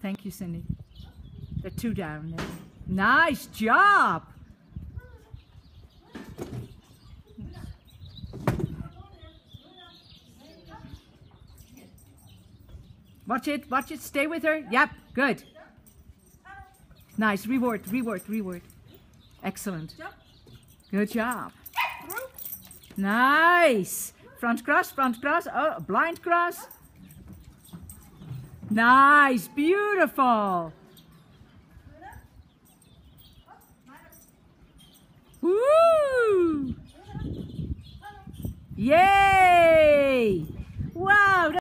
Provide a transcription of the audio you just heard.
Thank you, Cindy. They're two down now. Nice job. Watch it, watch it. Stay with her. Yep, good. Nice. Reward, reward, reward. Excellent. Good job. Nice. Front cross, front cross. Oh, blind cross. Nice. Beautiful. Woo! Yay! Wow!